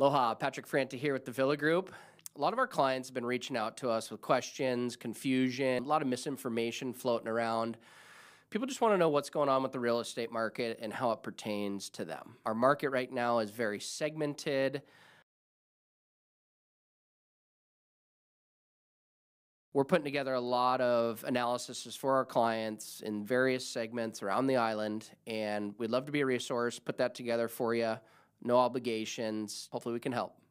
Aloha, Patrick Franta here with the Villa Group. A lot of our clients have been reaching out to us with questions, confusion, a lot of misinformation floating around. People just want to know what's going on with the real estate market and how it pertains to them. Our market right now is very segmented. We're putting together a lot of analysis for our clients in various segments around the island, and we'd love to be a resource, put that together for you. No obligations. Hopefully we can help.